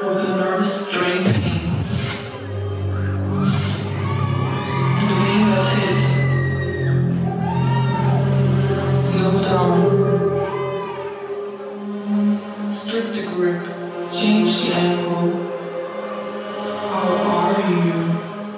with a nervous strain pain. And the vein got hit. Slow down. Strip the grip. Change the angle. How are you?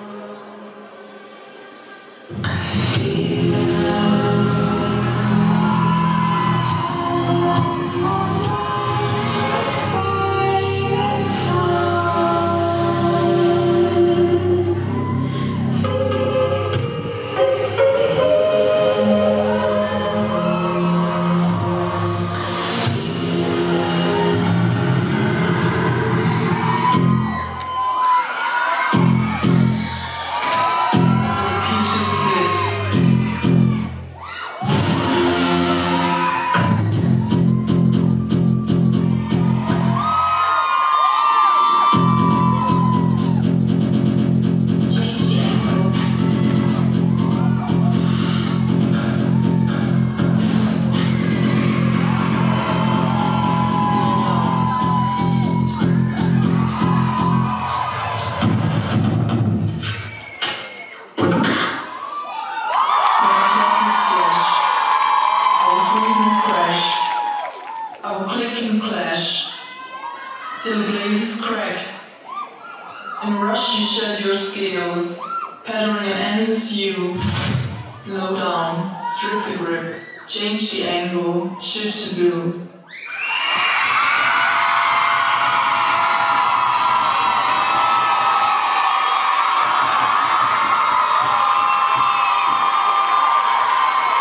I will click and clash till the glaze is cracked. In rush you shed your scales, pattering an endless U. Slow down, strip the grip, change the angle, shift to blue.